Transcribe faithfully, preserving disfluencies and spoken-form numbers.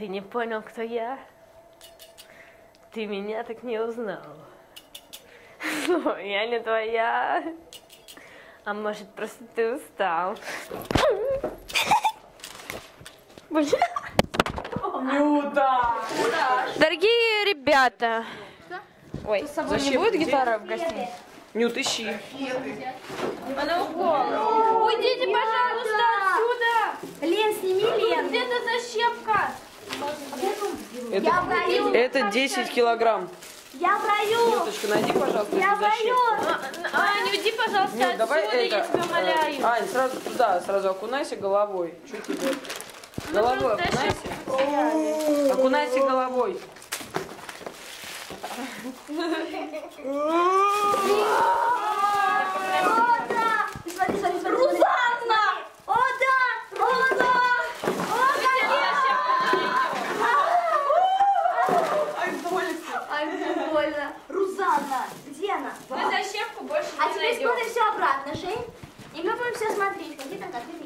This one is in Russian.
Ты не понял, кто я? Ты меня так не узнал. Но я не твоя. А может, просто ты устал? Нюда! Дорогие ребята. Ой, С собой не будет гитара в гостинице? Нют, ищи. она упала. Уйдите, пожалуйста, отсюда. Лен, сними Лен. Где-то защепка. Я в раю. Это десять килограмм. Я в раю. Нюточка, найди, пожалуйста, Я эту в раю. защиту. Ань, уйди, пожалуйста, Нют, давай отсюда, это... я тебя умоляю. э, Ань, сразу туда, сразу окунайся головой. Чуть тебе. Головой просто окунайся. Окунайся головой. О, да. Смотри, смотри, смотри. Рузанна. О, да. О, да. О, да. Ай, больно. Ай, больно. Рузанна. Где она? Мы защепку больше А не теперь найдем. смотри все обратно, Жень. И мы будем все смотреть, какие там конфеты.